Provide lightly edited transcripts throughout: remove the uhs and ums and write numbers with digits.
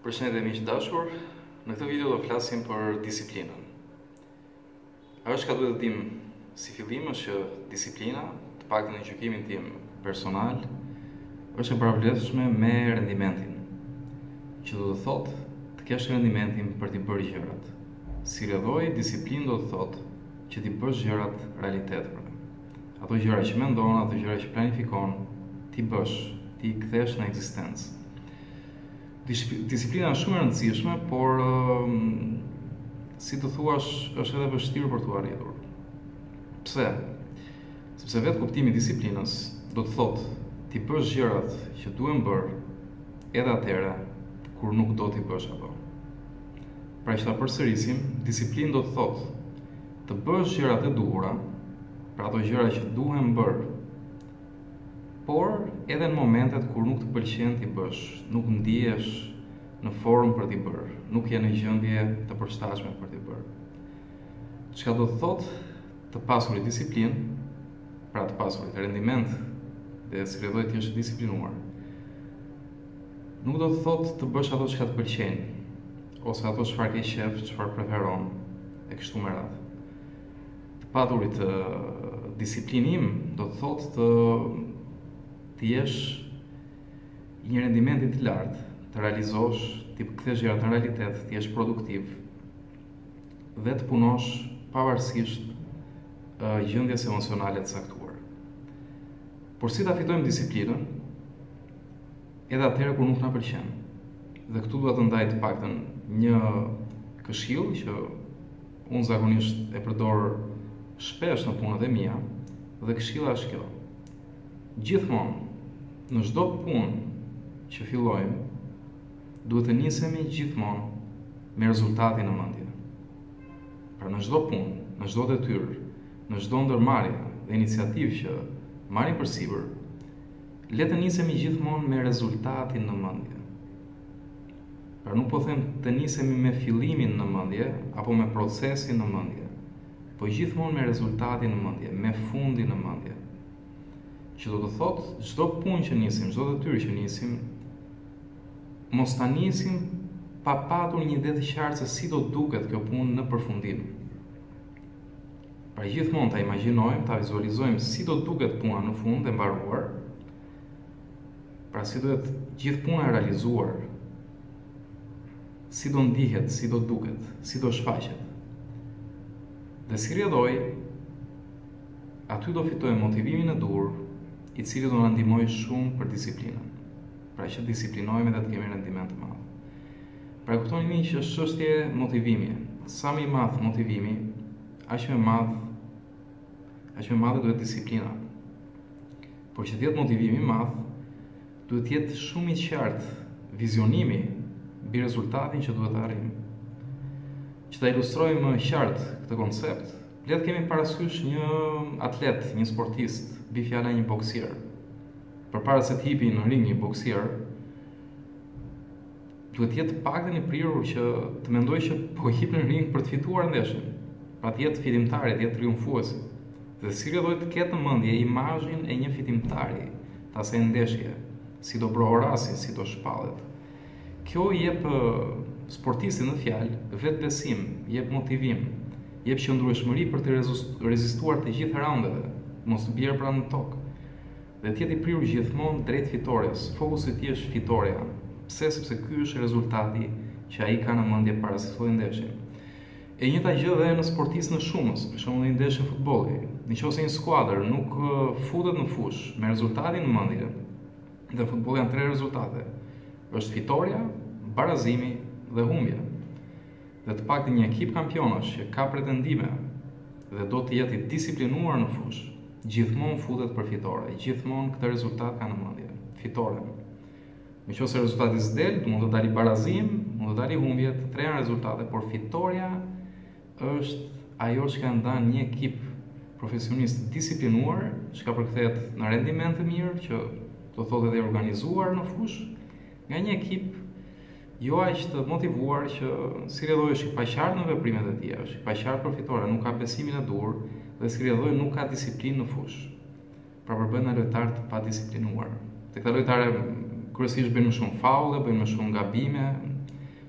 Përshëndetje miq dashur, në këtë video do flasim për disiplinën. Ajo që duhet të dim si fillim është që disiplina, të paktën në gjykimin tim personal, është e paravlefshme me rendimentin. Që do të thotë të kesh rendimentin për t'i bërë gjërat. Si rrjedhoj, disiplinë do të thotë që t'i bësh gjërat realitet për ne. Ato gjëra që mendon, ato gjëra që planifikon, t'i bësh, t'i kthesh në ekzistencë. Disiplina është shumë e rëndësishme, por si të thuash, është edhe vështirë për t'u arritur. Pse? Sepse vetë kuptimi i disiplinës do të thotë t'i bësh gjërat që duhen bërë edhe atëherë kur nuk do t'i bësh ato. Pra që ta përsërisim, disiplinë do të thotë të bësh gjërat e duhura, pra ato gjëra që duhen bërë, por edhe në momentet kur nuk të pëlqen t'i bësh, nuk ndihesh në formë për t'i bërë, nuk je në gjendje të përshtatshme për t'i bërë. Çka do të thotë të pasurit disiplinë, pra të pasurit rendiment dhe si rrjedhoj të jesh disiplinuar. Nuk do të thotë të bësh ato që të pëlqejnë, ose ato çfarë ke qef, çfarë preferon, e kështu me radhë. Të pasurit disiplinim do të thotë të jesh një rendimenti të lartë, të realizosh, të kthesh gjërat në realitet, të jesh produktiv dhe të punosh pavarësisht gjendjes emocionale të caktuar. Por si ta fitojmë disiplinën? Edhe atëherë kur nuk na pëlqen. Dhe këtu dua të ndaj të paktën një këshill që unë zakonisht e përdor shpesh në punët e mia, dhe këshilla është kjo. Gjithmonë, në çdo punë që fillojmë, duhet të nisemi gjithmonë me rezultatin në mendje. Pra në çdo punë, në çdo detyrë, në çdo ndërmarrje dhe iniciativë që marrim përsipër, le të nisemi gjithmonë me rezultatin në mendje. Pra nuk po them të nisemi me fillimin në mendje apo me procesin në mendje, po gjithmonë me rezultatin në mendje, me fundin në mendje. Që do të thotë, çdo punë që nisim, çdo detyrë që nisim, mos ta nisim pa patur një ide të qartë se si do duket kjo punë në përfundim. Pra gjithmonë ta imagjinojmë, ta vizualizojmë si do duket puna në fund e mbaruar. Pra si duhet gjithë puna e realizuar, si do ndihet, si do duket, si do shfaqet. Dhe si rrjedhoj, aty do fitojmë motivimin e dur, i cili do na ndihmojë shumë për disiplinën. Pra që disiplinojmë dhe të kemi rendiment të madh. Pra kuptoni që është çështje motivimi. Sa më i madh motivimi, aq më madhe duhet disiplina. Por që të jetë motivimi i madh, duhet të jetë shumë i qartë vizionimi mbi rezultatin që duhet të arrijmë. Që ta ilustrojmë më qartë këtë koncept, le të kemi parasysh një atlet, një sportist, bi fjala një boksier. Përpara se të hipi në ring një boksier, duhet jetë paktën i prirur që të mendojë që po hip në ring për të fituar ndeshjen. Pra të jetë fitimtari, të jetë triumfuesi. Dhe si rrjedhoj të ketë në mendje imazhin e një fitimtari të asaj ndeshje, si do brohorasi, si do shpallet. Kjo i jep sportistit në fjalë vetbesim, jep motivim, jep qëndrueshmëri për të rezistuar të gjithë raundeve, mos të bjerë pranë në tokë. Dhe të jetë i prirur gjithmonë drejt fitores. Fokusi i tij është fitoria. Pse? Sepse ky është rezultati që ai ka në mendje para se të fillojë ndeshjen. E njëjta gjë edhe në sportistë në shumës, për shembull në një ndeshje futbolli. Nëse një skuadër nuk futet në fushë me rezultatin në mendje, dhe futbolli janë 3 rezultate. Është fitoria, barazimi dhe humbja. Dhe të paktën një ekip kampionash që ka pretendime dhe do të jetë i disiplinuar në fushë, gjithmonë futet për fitore, gjithmonë këtë rezultat ka në mendje, fitoren. Nëse rezultati s'del, mund të dalë barazim, mund të dalë humbje, të treja rezultate, por fitoria është ajo që ka ndan një ekip profesionist disiplinuar, që ka përkthehet në rendiment të mirë, që do thotë edhe organizuar në fushë, nga një ekip jo aq të motivuar që si rrjedhoj është i paqartë në veprimet e tij, është i paqartë për fitore, nuk ka besimin e dur dhe si rrjedhoj nuk ka disiplinë në fushë. Pra përbën në lojtarë të padisiplinuar. Te këta lojtarë kryesisht bëjnë më shumë faulle, bëjnë më shumë gabime,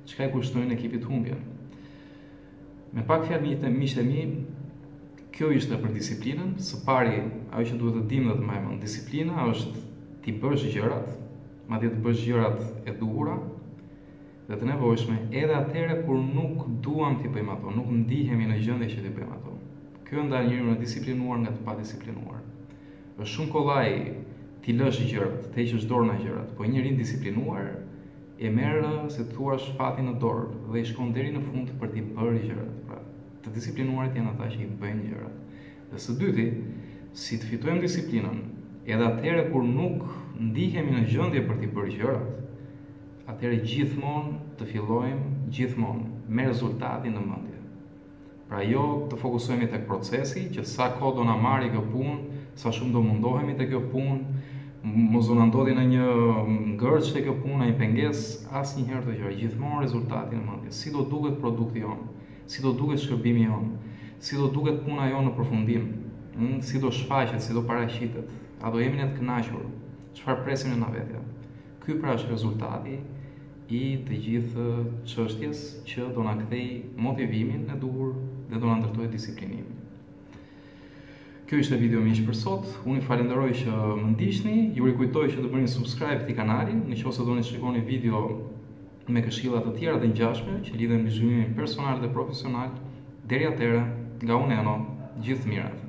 çka i kushtojnë ekipit humbjen. Me pak fjalë miqtë e mi, kjo ishte për disiplinën. Së pari, ajo që duhet të dimë dhe të mbajmë, disiplina është ti bësh gjërat, madje të bësh gjërat e duhura dhe të nevojshme edhe atëherë kur nuk duam t'i bëjmë ato, nuk ndihemi në gjendje që t'i bëjmë ato. Kjo ndar njeriu në disiplinuar nga të padisiplinuar. Është shumë kollaj ti lësh gjërat, të heqësh dorë nga gjërat, po njeriu disiplinuar e merr, se thua, fatin në dorë dhe i shkon deri në fund për t'i bërë gjërat. Pra, të disiplinuarit janë ata që i bëjnë gjërat. Dhe së dyti, si të fitojmë disiplinën, edhe atëherë kur nuk ndihemi në gjendje për t'i bërë gjërat, atëherë gjithmonë të fillojmë gjithmonë me rezultatin në mendje. Pra jo të fokusohemi tek procesi, që sa kohë do na marrë kjo punë, sa shumë do mundohemi te kjo punë, mos do na ndodhi në një ngërç te kjo punë, një pengesë, asnjëherë të gjëra, gjithmonë rezultati në mendje. Si do duket produkti jon, si do duket shkërbimi jon, si do duket puna jon në përfundim, si do shfaqet, si do paraqitet, a do jemi ne të kënaqur, çfarë presim ne nga vetja. Ky pra është rezultati i të gjithë çështjes që do na kthej motivimin e duhur dhe do na ndërtojë disiplinimin. Kjo ishte video miq për sot. Unë ju falenderoj që më ndiqni. Ju rikujtoj që të bëni subscribe këtij kanali, nëse doni të shikoni video me këshilla të tjera të ngjashme që lidhen me zhvillimin personal dhe profesional. Deri atëherë, nga unë Eno, gjithë mirat.